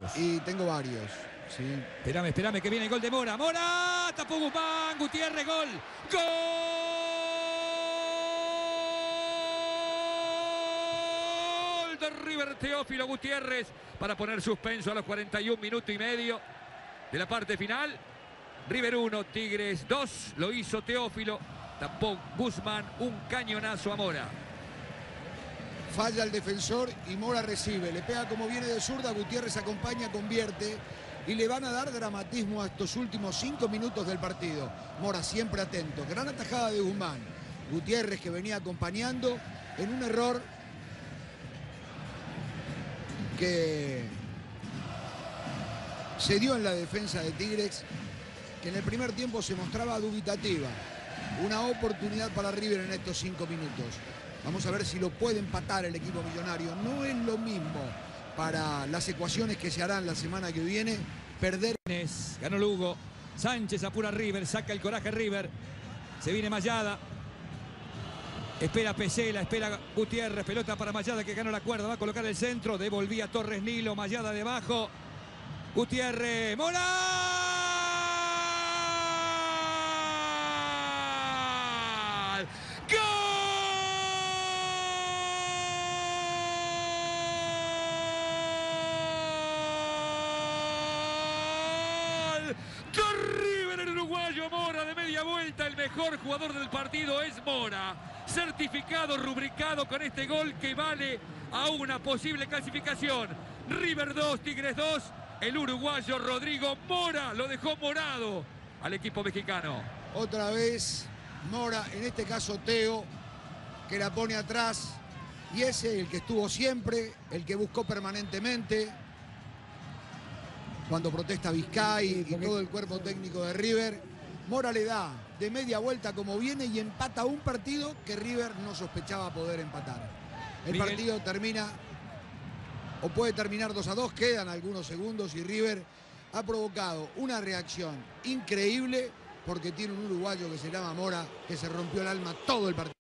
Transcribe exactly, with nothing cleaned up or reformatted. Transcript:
muchos. Y tengo varios. Sí. Espérame, espérame, que viene el gol de Mora. ¡Mora! Tapó Guzmán. Gutiérrez, gol. ¡Gol! De River, Teófilo Gutiérrez para poner suspenso a los cuarenta y un minutos y medio de la parte final. River uno, Tigres dos. Lo hizo Teófilo. Tapó Guzmán. Un cañonazo a Mora. Falla el defensor y Mora recibe. Le pega como viene de zurda. Gutiérrez acompaña, convierte. Y le van a dar dramatismo a estos últimos cinco minutos del partido. Mora siempre atento. Gran atajada de Guzmán. Gutiérrez, que venía acompañando en un error que se dio en la defensa de Tigres, que en el primer tiempo se mostraba dubitativa. Una oportunidad para River en estos cinco minutos. Vamos a ver si lo puede empatar el equipo millonario. No es lo mismo para las ecuaciones que se harán la semana que viene. Perder. Ganó Lugo. Sánchez apura River. Saca el coraje River. Se viene Mayada. Espera Pesela. Espera Gutiérrez. Pelota para Mayada, que ganó la cuerda. Va a colocar el centro. Devolvía Torres Nilo. Mayada debajo. Gutiérrez. ¡Mora! De River, el uruguayo Mora, de media vuelta. El mejor jugador del partido es Mora. Certificado, rubricado con este gol que vale a una posible clasificación. River dos, Tigres dos. El uruguayo Rodrigo Mora lo dejó morado al equipo mexicano. Otra vez Mora, en este caso Teo, que la pone atrás. Y ese, el que estuvo siempre, el que buscó permanentemente. Cuando protesta Vizcay y todo el cuerpo técnico de River, Mora le da de media vuelta como viene y empata un partido que River no sospechaba poder empatar. El Miguel. partido termina, o puede terminar dos a dos, quedan algunos segundos y River ha provocado una reacción increíble porque tiene un uruguayo que se llama Mora, que se rompió el alma todo el partido.